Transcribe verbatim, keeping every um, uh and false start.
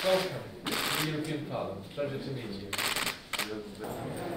Welcome to the European Parliament. Pleasure to meet you.